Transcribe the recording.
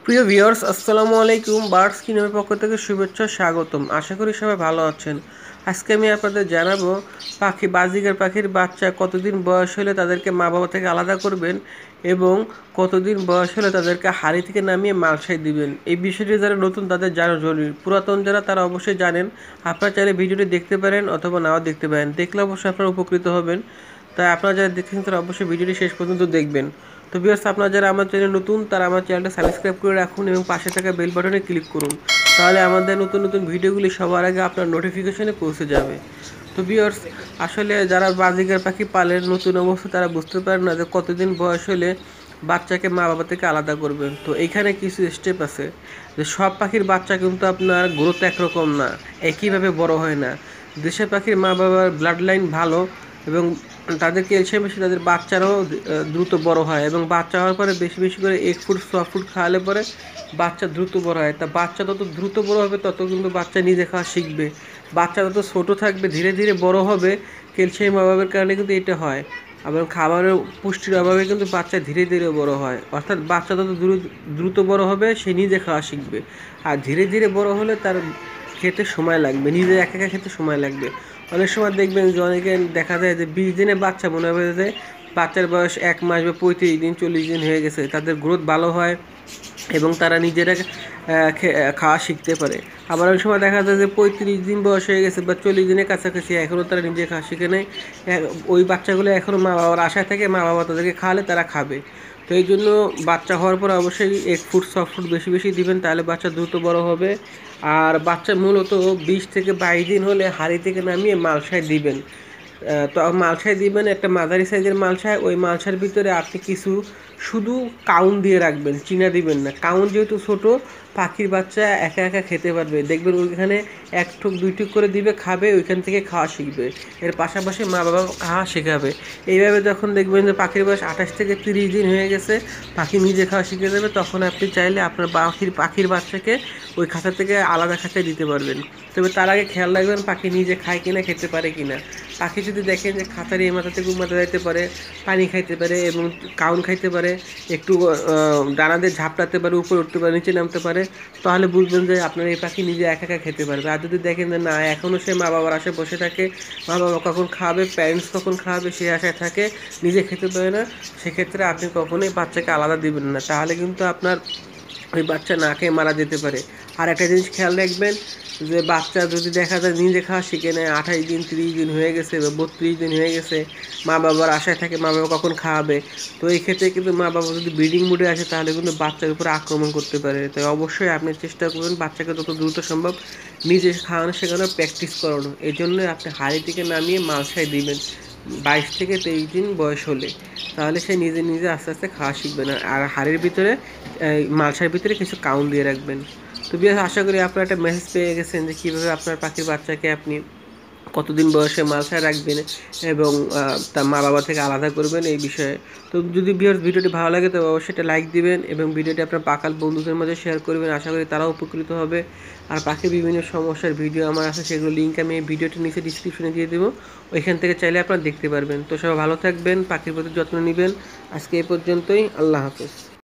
প্রিয় ভিউয়ার্স, আসসালামু আলাইকুম। বার্ডস কিনোর পক্ষ থেকে শুভেচ্ছা স্বাগতম। আশা করি সবাই ভালো আছেন। আজকে আমি আপনাদের জানাবো বাজিগার পাখির বাচ্চা কতদিন বয়স হলে তাদেরকে মা বাবা থেকে আলাদা করবেন এবং কতদিন বয়স হলে তাদেরকে হাঁড়ি থেকে নামিয়ে মালসায় দিবেন। এই বিষয়টি যারা নতুন তাদের জানা জরুরি। পুরাতন যারা তারা অবশ্যই জানেন। আপনারা চাইলে ভিডিওটি দেখতে পারেন অথবা নাও দেখতে পারেন। দেখলে অবশ্যই আপনারা উপকৃত হবেন। তাই আপনারা যারা দেখছেন তারা অবশ্যই ভিডিওটি শেষ পর্যন্ত দেখবেন। তো ভিউয়ার্স, আপনারা যারা আমার চ্যানেল নতুন তারা আমার চ্যানেলটা সাবস্ক্রাইব করে রাখুন এবং পাশে থাকা বেল বাটনে ক্লিক করুন। তাহলে আমাদের নতুন নতুন ভিডিওগুলি সবার আগে আপনার নোটিফিকেশনে পৌঁছে যাবে। তো ভিউয়ার্স, আসলে যারা বাজিগার পাখি পালেন নতুন অবস্থা তারা বুঝতে পারেন না যে কতদিন বয়স হলে বাচ্চাকে মা বাবা থেকে আলাদা করবেন। তো এইখানে কিছু স্টেপ আছে যে সব পাখির বাচ্চা কিন্তু আপনার গ্রোথ একরকম না, একইভাবে বড় হয় না। দেশের পাখির মা বাবার ব্লাড লাইন ভালো এবং তাদের ক্যালসিয়াম বেশি, তাদের বাচ্চারাও দ্রুত বড় হয় এবং বাচ্চা হওয়ার পরে বেশি বেশি করে 1 ফুট 6 ফুট খাওয়ালে পরে বাচ্চা দ্রুত বড় হয়। তা বাচ্চা যত দ্রুত বড় হবে তত কিন্তু বাচ্চা নিজে খাওয়া শিখবে। বাচ্চা যত ছোট থাকবে ধীরে ধীরে বড় হবে, ক্যালসিয়াম অভাবের কারণে কিন্তু এটা হয়। আবার খাবারের পুষ্টির অভাবে কিন্তু বাচ্চা ধীরে ধীরে বড় হয়। অর্থাৎ বাচ্চা যত দ্রুত বড় হবে সে নিজে খাওয়া শিখবে, আর ধীরে ধীরে বড় হলে তার খেতে সময় লাগবে, নিজে একা একা খেতে সময় লাগবে। অনেক সময় দেখবেন যে অনেকে দেখা যায় যে 20 দিনে বাচ্চা মনে হবে যে বাচ্চার বয়স 1 মাস বা 35 দিন 40 দিন হয়ে গেছে, তাদের গ্রোথ ভালো হয় এবং তারা নিজেরা খাওয়া শিখতে পারে। আবার অনেক সময় দেখা যায় যে 35 দিন বয়স হয়ে গেছে বা 40 দিনের কাছাকাছি এখনও তারা নিজে খাওয়া শিখে নেয়। ওই বাচ্চাগুলো এখনও মা বাবার আশায় থাকে, মা বাবা তাদেরকে খাওয়ালে তারা খাবে। তো এই জন্য বাচ্চা হওয়ার পর অবশ্যই 1 ফুট 6 ফুট বেশি বেশি দিবেন, তাহলে বাচ্চা দ্রুত বড় হবে। আর বাচ্চা মূলত 20 থেকে 22 দিন হলে হাঁড়ি থেকে নামিয়ে মালসায় দিবেন। তো মালসায় দিবেন একটা মাঝারি সাইজের মালসায়। ওই মালসার ভিতরে আপনি কিছু শুধু কাউন দিয়ে রাখবেন, চিনা দিবেন না। কাউন যেহেতু ছোট, পাখির বাচ্চা একা একা খেতে পারবে। দেখবেন ওইখানে 1 টুক 2 টুক করে দিবে, খাবে, ওইখান থেকে খাওয়া শিখবে। এর পাশাপাশি মা বাবা খাওয়া শেখাবে। এইভাবে যখন দেখবেন যে পাখির বয়স 28 থেকে 30 দিন হয়ে গেছে, পাখি নিজে খাওয়া শিখে যাবে, তখন আপনি চাইলে আপনার পাখির বাচ্চাকে ওই খাঁচা থেকে আলাদা খাঁচায় দিতে পারবেন। তবে তার আগে খেয়াল রাখবেন পাখি নিজে খায় কিনা, খেতে পারে কিনা। পাখি যদি দেখেন যে খাঁচার এই মাথা থেকে মাথা যাইতে পারে, পানি খাইতে পারে এবং কাউন খাইতে পারে, একটু ডানাদের ঝাপটাতে পারে, উপরে উঠতে পারে, নিচে নামতে পারে, তাহলে বুঝবেন যে আপনার এই পাখি নিজে একা একা খেতে পারবে। আর যদি দেখেন যে না, এখনও সে মা বাবার আশায় বসে থাকে, মা বাবা কখন খাওয়াবে, প্যারেন্টস কখন খাওয়াবে সে আশায় থাকে, নিজে খেতে পারে না, সেক্ষেত্রে আপনি কখনোই বাচ্চাকে আলাদা দিবেন না। তাহলে কিন্তু আপনার ওই বাচ্চা না খেয়ে মারা যেতে পারে। আর একটা জিনিস খেয়াল রাখবেন যে বাচ্চা যদি দেখা যায় নিজে খাওয়া শিখে নেয়, 28 দিন 30 দিন হয়ে গেছে বা 32 দিন হয়ে গেছে, মা বাবার আশায় থাকে মা বাবা কখন খাওয়াবে, তো এই ক্ষেত্রে কিন্তু মা বাবা যদি ব্রিডিং মুডে আসে তাহলে কিন্তু বাচ্চার উপরে আক্রমণ করতে পারে। তাই অবশ্যই আপনি চেষ্টা করবেন বাচ্চাকে যত দ্রুত সম্ভব নিজে খাওয়ানো শেখানোর প্র্যাকটিস করানো। এই জন্য আপনি হাঁড়ি থেকে নামিয়ে মালসায় দিবেন 22 থেকে 23 দিন বয়স হলে, তাহলে সে নিজে নিজে আস্তে আস্তে খাওয়া শিখবে না। আর হাড়ির ভিতরে মালসার ভিতরে কিছু কাউন দিয়ে রাখবেন। তো বিয়াস, আশা করি আপনারা একটা মেসেজ পেয়ে গেছেন যে কীভাবে আপনার পাখির বাচ্চাকে আপনি কতদিন বয়সে মালসায় রাখবেন এবং তার মা বাবা থেকে আলাদা করবেন এই বিষয়ে। তো যদি ভিডিওটি ভালো লাগে তবে অবশ্যই এটা লাইক দিবেন এবং ভিডিওটি আপনার পাকাল বন্ধুদের মাঝে শেয়ার করবেন। আশা করি তারাও উপকৃত হবে। আর পাখির বিভিন্ন সমস্যার ভিডিও আমার আছে, সেগুলো লিঙ্ক আমি এই ভিডিওটির নিচে ডিসক্রিপশনে দিয়ে দেবো, ওইখান থেকে চাইলে আপনারা দেখতে পারবেন। তো সবাই ভালো থাকবেন, পাখির প্রতি যত্ন নেবেন। আজকে এই পর্যন্তই, আল্লাহ হাফেজ।